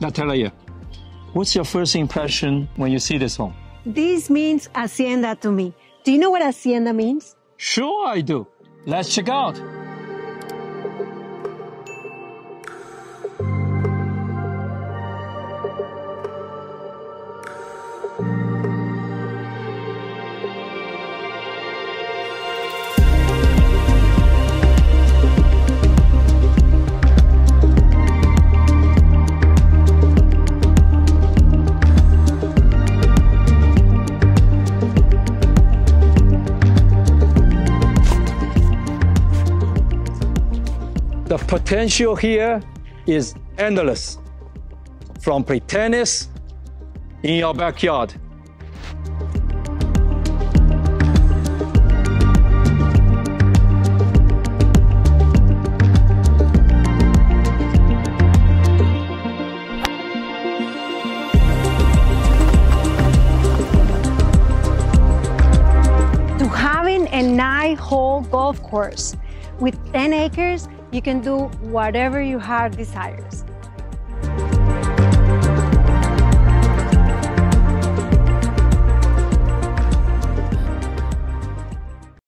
Natalia, what's your first impression when you see this home? This means Hacienda to me. Do you know what Hacienda means? Sure I do. Let's check out. The potential here is endless. From play tennis in your backyard. To having a 9-hole golf course with 10 acres, you can do whatever your heart desires.